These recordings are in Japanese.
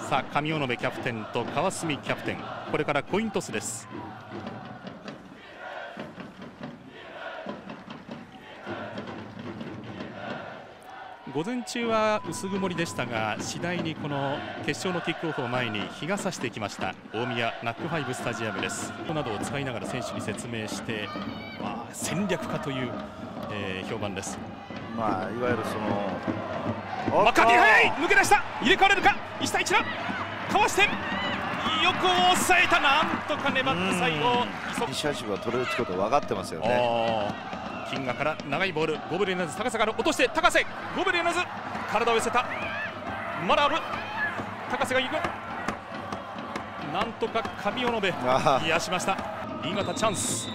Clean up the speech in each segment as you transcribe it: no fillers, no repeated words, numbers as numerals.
さあ上尾部キャプテンと川澄キャプテン、これからコイントスです。午前中は薄曇りでしたが、次第にこの決勝のキックオフを前に日が差してきました大宮ナックファイブスタジアムです。こなどを使いながら選手に説明して、戦略家という、評判です。 いわゆるそのマッカーティー速い、抜け出した、入れ替われるか、1対1だ、かわしてよく抑えた、なんとか粘って最後イニシアチブが取れるってことは分かってますよね。 金河から長いボール、ゴブレナズ高さから落として高瀬、ゴブレナズ体を寄せた、まだある、高瀬が行く、なんとか上尾部癒しました。新潟チャンス、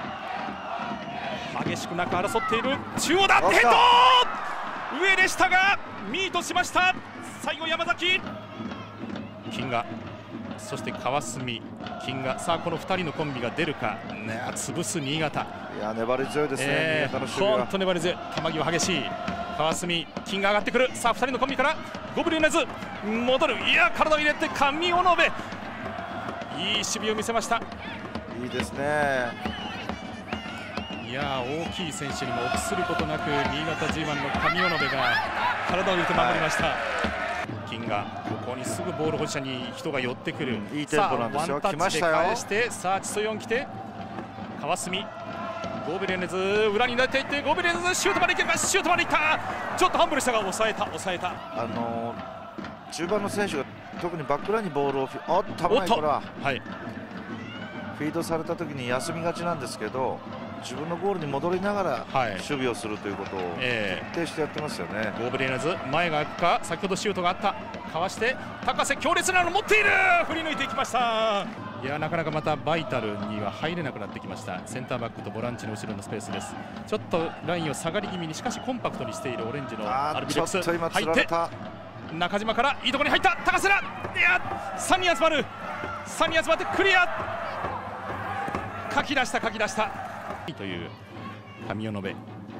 激しく中争っている、中央だ、ヘッド上でしたがミートしました。最後山崎、金河、そして川澄、金河、さあこの2人のコンビが出るか、潰す新潟。 いや粘り強いですね、新潟の守備は本当粘り強い、球際激しい。川澄、金が上がってくる、さあ2人のコンビからゴブリネズ戻る、いや体を入れて上尾部、いい守備を見せました。 いいですね。 いや大きい選手にも臆することなく新潟 G1 の上尾部が体を入れて守りました。金がここにすぐボール保持者に人が寄ってくる、 いいテンポなんですよ。来ましたよ。 返して、さあチソヨン来て川澄、ゴブレネズ裏に出ていって、ゴブレネズシュートまでいけるか、シュートまでいった、ちょっとハンブルしたが抑えた。 中盤の選手が特にバックラインにボールを危ない、これは、フィードされた時に休みがちなんですけど、自分のゴールに戻りながら守備をするということを徹底してやってますよね。 ゴブレナズ前が空くか、先ほどシュートがあった、かわして高瀬、強烈なの持っている、振り抜いていきました。いやなかなかまたバイタルには入れなくなってきました。センターバックとボランチの後ろのスペースです。ちょっとラインを下がり気味に、しかしコンパクトにしているオレンジのアルビレックス、入って中島からいいところに入った、高瀬だ、いや3人集まる、3人集まってクリア、かき出したという上尾部。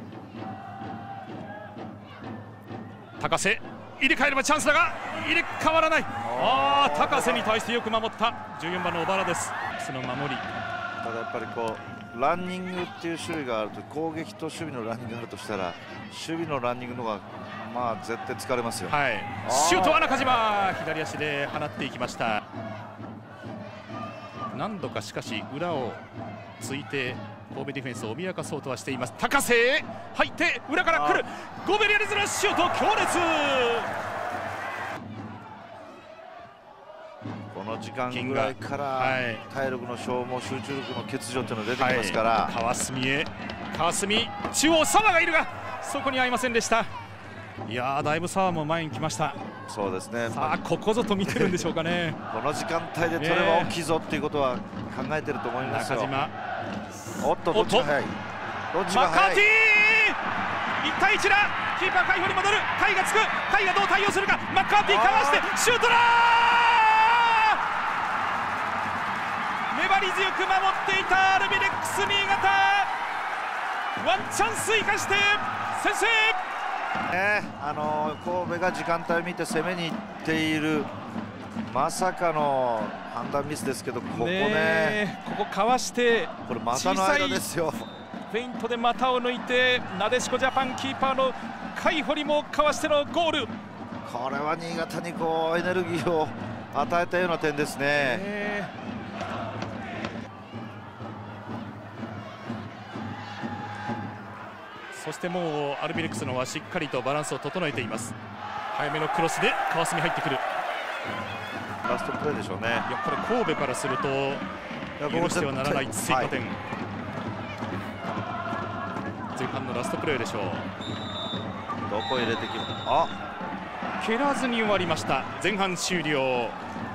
高瀬入れ替えればチャンスだが入れ替わらない。高瀬に対してよく守った14番の小原です。その守り、 ただやっぱりこうランニングっていう種類があると、攻撃と守備のランニングがあるとしたら、守備のランニングの方が絶対疲れますよ。 シュートは中島、左足で放っていきました。何度かしかし裏をついて神戸ディフェンスを脅かそうとはしています。高瀬へ入って裏から来る、ゴベリアリズのシュート強烈。 この時間ぐらいから体力の消耗、集中力の欠如というのが出てきますから、 川澄へ、川澄中央、澤がいるがそこに合いませんでした。いやだいぶ澤も前に来ました。 そうですね。 さあここぞと見てるんでしょうかね。 この時間帯で取れば大きいぞっていうことは考えてると思いますよ。 中島、 おっとどっちが速い、どっちが速い。 マカーティー1対1だ、キーパー海保に戻る、海がつく、海がどう対応するか、マッカーティーかわしてシュートだ、粘り強く守っていたアルビレックス新潟、ワンチャンス生かして先制。 神戸が時間帯を見て攻めに行っている、まさかの判断ミスですけど、ここね、 ここかわして、 これ股の間ですよ。 フェイントで股を抜いて、なでしこジャパンキーパーの海堀もかわしてのゴール。 これは新潟にこうエネルギーを与えたような点ですね。 そしてもうアルビレックスの方はしっかりとバランスを整えています。早めのクロスで川澄入ってくる、 ラストプレーでしょうね。 いやこれ神戸からすると許してはならない追加点、前半のラストプレーでしょう。 どこ入れてきる、 蹴らずに終わりました。前半終了。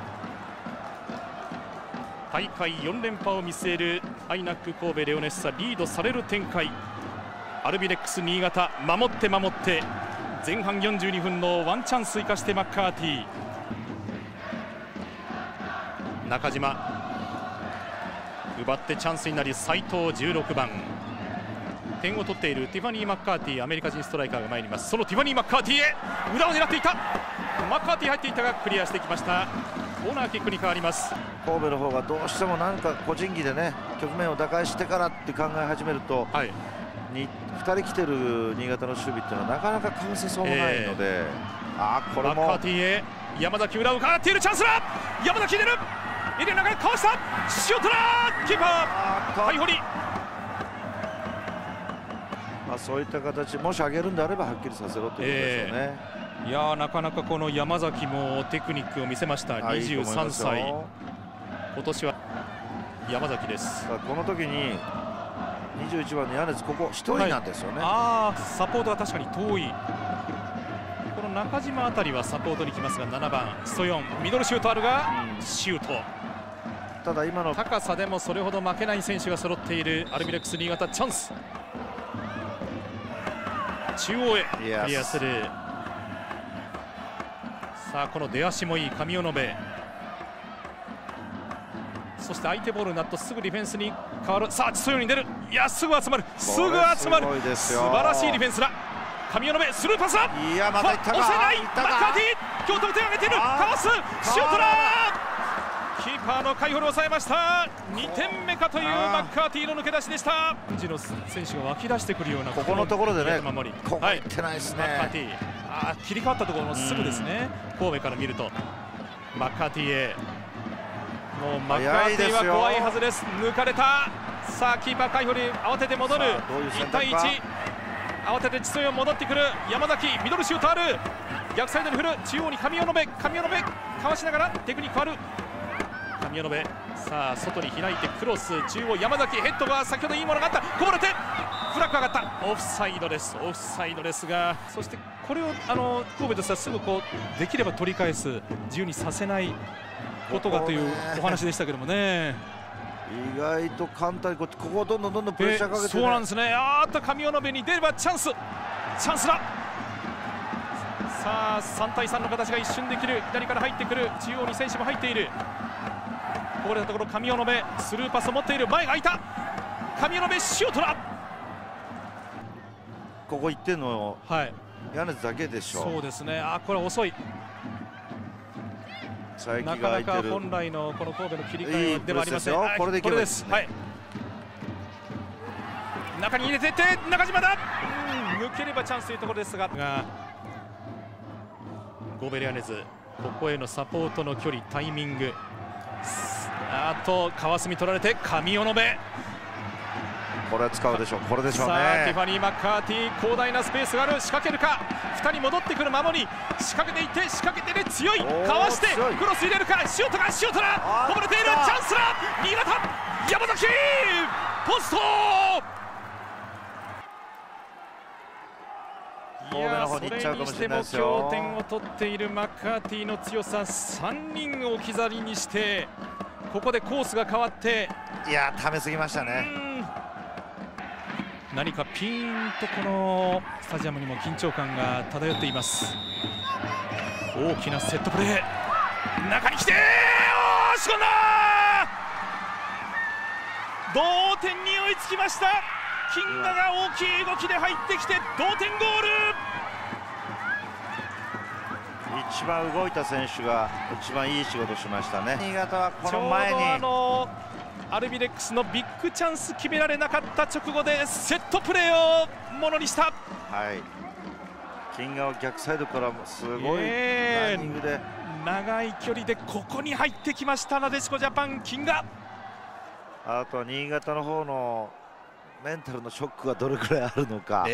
大会4連覇を見据えるアイナック神戸レオネッサ、リードされる展開。アルビレックス新潟守って前半42分のワンチャンス生かしてマッカーティー、中島奪ってチャンスになり、斉藤16番、点を取っているティファニー・マッカーティー、アメリカ人ストライカーが参ります。そのティファニー・マッカーティーへ裏を狙っていた、 マッカーティー入っていったがクリアしてきました。コーナーキックに変わります。 神戸の方がどうしてもなんか個人技でね局面を打開してからって考え始めると、2人来てる新潟の守備っていうのはなかなかかわせそうもないので、これもマッカーティーへ山崎裏を伺っているチャンスだ。山崎入れる、エリアの中でかわしたシュートだ。キーパーハイホリ。 そういった形、もし上げるんであればはっきりさせろということですよね。 いやなかなかこの山崎もテクニックを見せました。23歳、今年は山崎です。 この時に21番の米津、ここ1人なんですよね。 サポートは確かに遠い。この中島あたりはサポートに来ますが、7番ストヨンミドルシュートあるが、シュート。 ただ今の高さでもそれほど負けない選手が揃っているアルビレックス新潟。チャンス、中央へクリアする。さあこの出足もいい神尾延。そして相手ボールになるとすぐディフェンスに変わる。さあストヨンに出る。いやすぐ集まる、すぐ集まる。素晴らしいディフェンスだ。神尾延スルーパスだ。 いやまたいったか。 押せないマッカーティー、今日得点を挙げている。かわすシュートだ。キーパーのカイホルを抑えました。2点目かというマッカーティーの抜け出しでした。陣の選手が湧き出してくるようなここのところでね、 守りここ行ってないですね。 マッカーティー切り替わったところのすぐですね。神戸から見るとマッカーティーへ、もうマッカーティーは怖いはずです。抜かれた。さあキーパーカイホル慌てて戻る。1対1、慌ててチソヨン戻ってくる。山崎ミドルシュートある。逆サイドに振る。中央に神尾延かわしながらテクニックある。神尾延、さあ外に開いてクロス、中央山崎ヘッドが先ほどいいものがあった。こぼれてフラッグ上がった。オフサイドです。オフサイドですが、そしてこれを神戸としてはすぐこうできれば取り返す、自由にさせないことがというお話でしたけどもね。 意外と簡単にここをどんどんプレッシャーかけて、 そうなんですね。神尾延に出ればチャンスだ。さあ3対3の形が一瞬できる。左から入ってくる。中央に選手も入っている。こぼれたところ神尾延スルーパスを持っている。前が空いた。神尾延シュートだ。 ここ1点の米津だけでしょう。 そうですね。これは遅い。なかなか本来のこの神戸の切り替えではありません。 これでいけばいいですね。 中に入れてって中島だ。抜ければチャンスというところですが、ゴベリアネズここへのサポートの距離、タイミング、川澄取られて神尾延、 これは使うでしょう。これでしょうね。 さあティファニー・マッカーティー、広大なスペースがある。仕掛けるか。2人戻ってくる守り、仕掛けていって仕掛けてで強い。かわしてクロス入れるか。シュートだ。こぼれている。チャンスだ。新潟山崎ポスト。いやそれにしても強点を取っているマッカーティーの強さ、3人を置き去りにしてここでコースが変わって、 いやためすぎましたね。 何かピーンとこのスタジアムにも緊張感が漂っています。大きなセットプレー、中に来て押し込んだ。同点に追いつきました。金賀が大きい動きで入ってきて同点ゴール。 一番動いた選手が一番いい仕事しましたね。新潟はこの前にちょうどアルビレックスのビッグチャンス決められなかった直後でセットプレーをものにした。 金賀は逆サイドからすごいランニングで、 長い距離でここに入ってきましたなでしこジャパン金賀。 あとは新潟の方のメンタルのショックがどれくらいあるのか。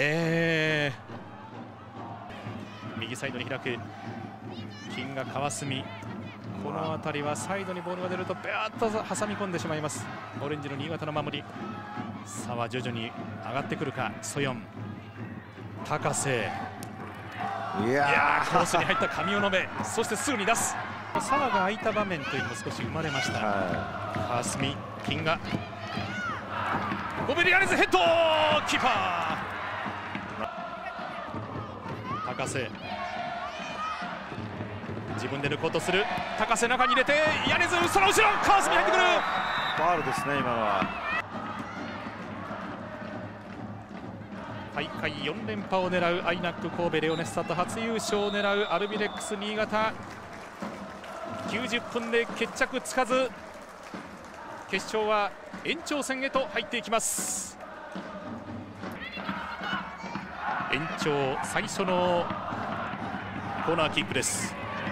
右サイドに開く金賀川澄、この辺りはサイドにボールが出るとベアッと挟み込んでしまいます。オレンジの新潟の守り。差は徐々に上がってくるか。ソヨン、高瀬、いやコースに入った神尾延、そしてすぐに出す。差が空いた場面というのも少し生まれました。川澄、金賀、ゴベリアネズヘッド、キーパー高瀬、自分で抜こうとする。高瀬中に入れてヤネズ、その後ろ川澄入ってくる。 ファウルですね今のは。 大会回4連覇を狙うアイナック神戸レオネッサと初優勝を狙うアルビレックス新潟、90分で決着つかず、決勝は延長戦へと入っていきます。延長最初のコーナーキックです。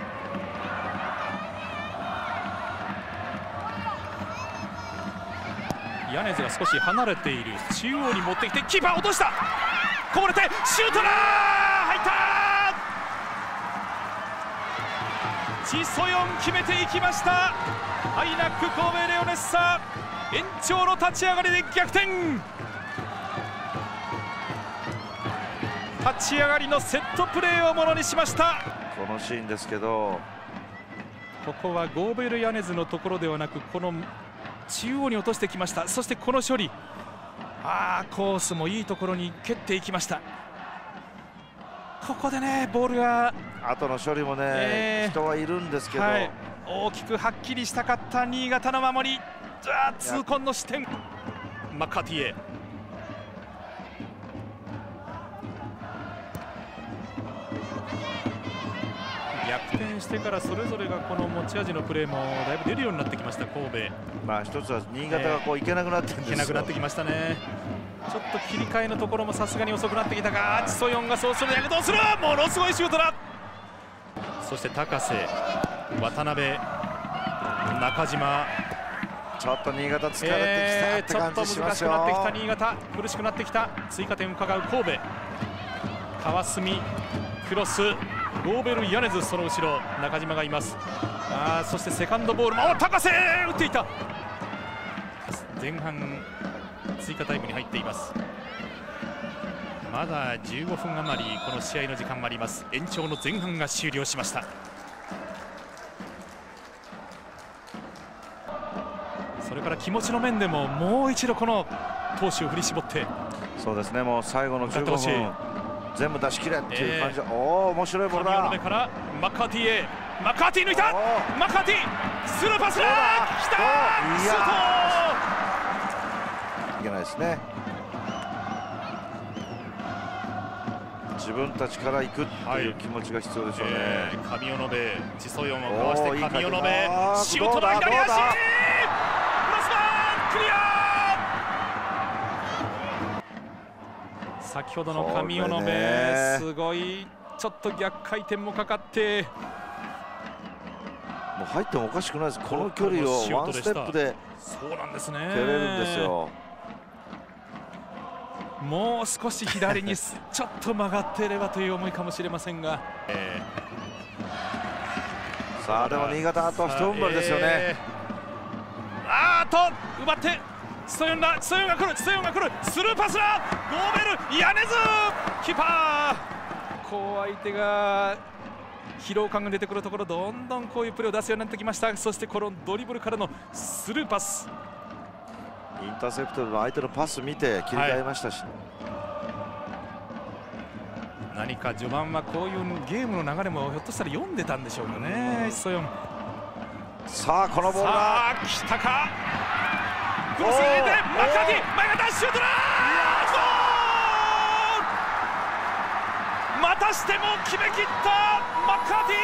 ヤネズが少し離れている、中央に持ってきてキーパー落とした、こぼれてシュートだ、入った、チ・ソヨン決めていきました。アイナック神戸レオネッサ、延長の立ち上がりで逆転。立ち上がりのセットプレーをものにしました。 このシーンですけど、 ここはゴーベル・ヤネズのところではなく、この中央に落としてきました。そしてこの処理、コースもいいところに蹴っていきました。ここでね、ボールが後の処理もね、人はいるんですけど、 大きくはっきりしたかった新潟の守り、痛恨の失点。マッカーティへ、逆転してからそれぞれがこの持ち味のプレーもだいぶ出るようになってきました神戸。 一つは新潟がこういけなくなってるんですよ。 いけなくなってきましたね。ちょっと切り替えのところもさすがに遅くなってきたが、チ・ソヨンがそうする躍動する、ものすごいシュートだ。そして高瀬、渡辺、中島、 ちょっと新潟疲れてきたって感じしますよ。 ちょっと難しくなってきた新潟、苦しくなってきた。追加点を伺う神戸、川澄、クロス、ゴーベル・ヤネズ、その後ろ中島がいます。そしてセカンドボールも高瀬打っていた。前半追加タイムに入っています。まだ15分余りこの試合の時間もあります。延長の前半が終了しました。それから気持ちの面でももう一度この闘志を振り絞って、 そうですね、もう最後の15分全部出し切れっていう感じで、面白いボールだ。 神尾からマッカーティへ、マッカーティ抜いた、マッカーティスルーパスだ、きたー、シュート、 いけないですね。自分たちから行くっていう気持ちが必要でしょうね。 神尾延、チ・ソヨンをかわして神尾延、シュートの左足、クロスバークリア。先ほどの神尾延、すごいちょっと逆回転もかかって、 もう入ってもおかしくないです。この距離をワンステップでそうなんですね、 蹴れるんですよ。 もう少し左にちょっと曲がっていればという思いかもしれませんが、 さあでも新潟あと一踏ん張りですよね。 奪ってチ・ソヨンだ、チ・ソヨンが来る、チ・ソヨンが来る、スルーパスだ、ゴーベル・ヤネズ、キーパー、こう相手が疲労感が出てくるところ、どんどんこういうプレーを出すようになってきました。そしてこのドリブルからのスルーパス、 インターセプトの相手のパス見て切り替えましたし、 何か序盤はこういうゲームの流れもひょっとしたら読んでたんでしょうかね、チ・ソヨン。さあこのボールが来たか、クロス入れてマッカーティ、前型シュートだ、ゴール、またしても決めきったマッカーテ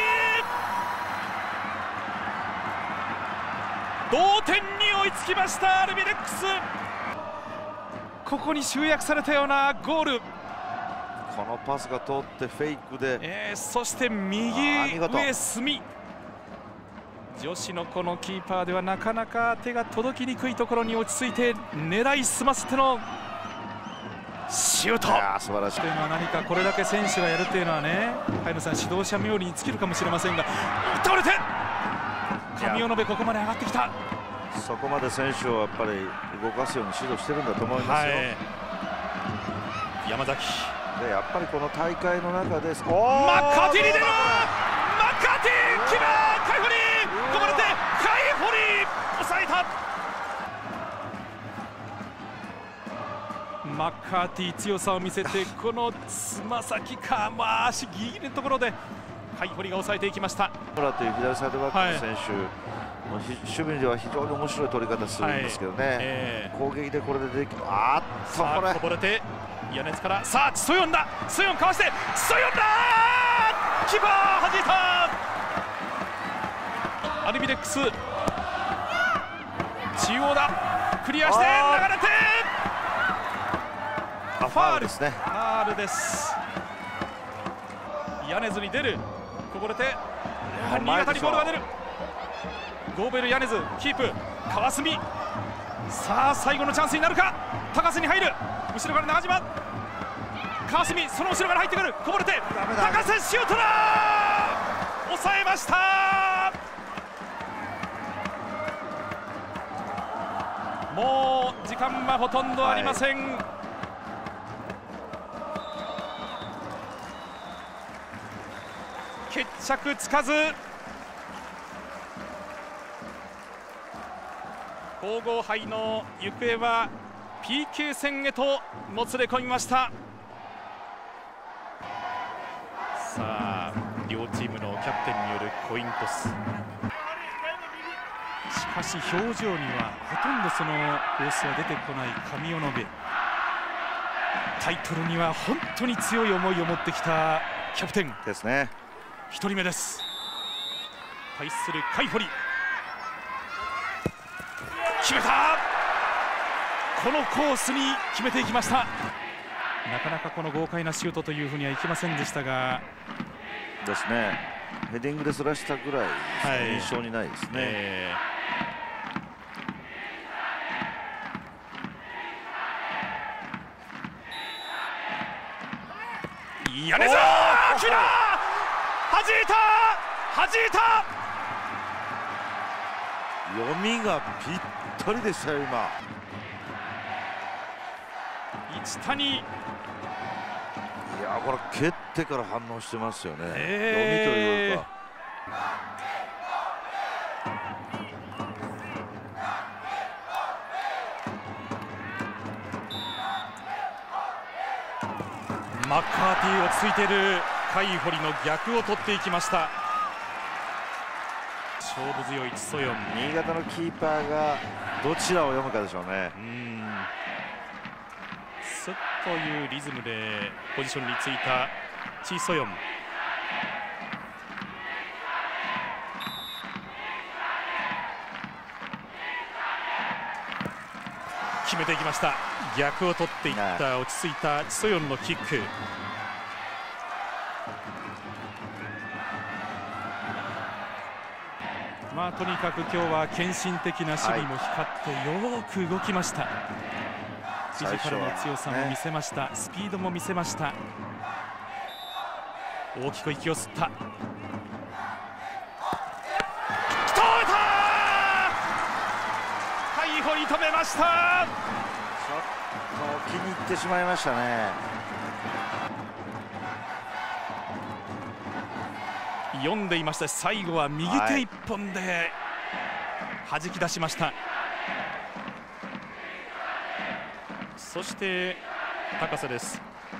ィ、同点に追いつきましたアルビレックス。ここに集約されたようなゴール、 このパスが通ってフェイクで、 そして右上隅、女子のこのキーパーではなかなか手が届きにくいところに落ち着いて狙いすませてのシュート。 素晴らしい。 というのは何かこれだけ選手がやるというのはね、早野さん指導者冥利に尽きるかもしれませんが、倒れて神尾延、ここまで上がってきた。 そこまで選手をやっぱり動かすように指導してるんだと思いますよ。 山崎でやっぱりこの大会の中でマッカーティに出る、マッカーティ決め、カイホリーこぼれて、カイホリー抑えた。マッカーティ強さを見せて、このつま先か、足ギリギリのところでカイホリが抑えていきました。 という左サイドバックの選手、守備では非常に面白い取り方するんですけどね、攻撃でこれでできる、これこぼれて米津からさあチソヨンだ。チソヨンかわしてチソヨンだ。キーパー弾いた。アルビレックス中央だ。クリアして流れてファールですね。ファールです。米津に出る。こぼれて新潟にボールが出る。ゴーベル米津キープ。川澄さあ最後のチャンスになるか。高瀬に入る。後ろから長島。川澄その後ろから入ってくる。こぼれて高瀬シュートだ。抑えました。もう時間はほとんどありません。決着つかず。皇后杯の行方は PK 戦へともつれ込みました。さあ両チームのキャプテンによるコイントス。しかし表情にはほとんどその様子は出てこない神尾信。タイトルには本当に強い思いを持ってきたキャプテンですね。 1人目です。対する海堀決めた。このコースに決めていきました。なかなかこの豪快なシュートというふうにはいきませんでしたがですね。ヘディングでそらしたぐらい印象にないですね。 米津決めた。弾いた。 読みがぴったりでしたよ今。 一谷。 いやこれ蹴ってから反応してますよね。読みというか。 マッカーティーをついている海堀の逆を取っていきました。勝負強いチソヨン。 新潟のキーパーがどちらを読むかでしょうね。 スッというリズムでポジションについたチソヨン。決めていきました。逆を取っていった落ち着いたチソヨンのキック。とにかく今日は献身的な守備も光ってよく動きました。フィジカルの強さも見せました。スピードも見せました。大きく息を吸った。止めた。海堀止めました。 ちょっと気に入ってしまいましたね。 読んでいました。最後は右手一本で弾き出しました。そして高瀬です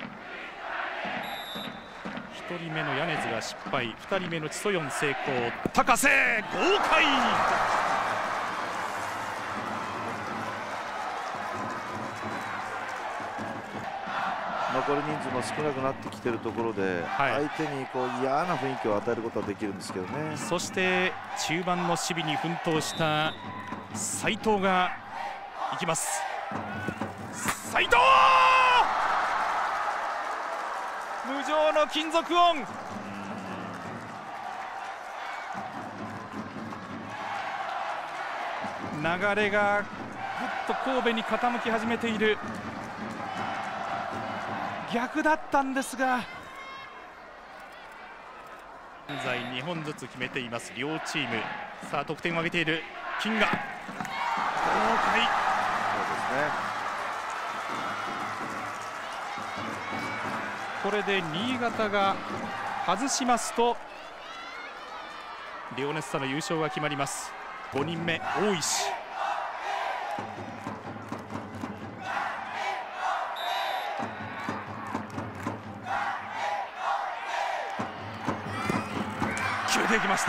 。1人目の米津が失敗、2人目のチソヨン成功。高瀬豪快。 残り人数も少なくなってきているところで、相手にこう嫌な雰囲気を与えることはできるんですけどね。 そして中盤の守備に奮闘した斉藤がいきます。斉藤無情の金属音。流れがぐっと神戸に傾き始めている。逆だったんですが、現在2本ずつ決めています両チーム。さあ得点を挙げている金が豪快。そうですね。これで新潟が外しますとレオネッサの優勝が決まります。5人目大石。決めていきました。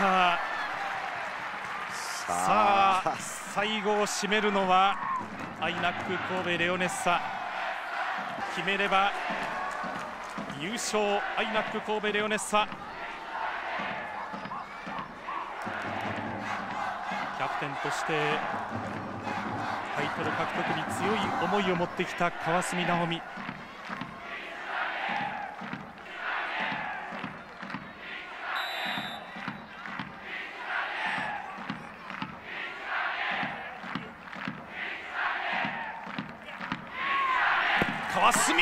さあ最後を締めるのはアイナック神戸レオネッサ。 決めれば優勝、アイナック神戸レオネッサ。キャプテンとしてタイトル獲得に強い思いを持ってきた川澄奈穂美。川澄、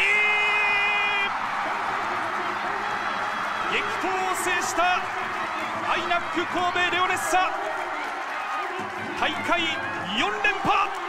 激闘を制したアイナック神戸レオネッサ、大会4連覇。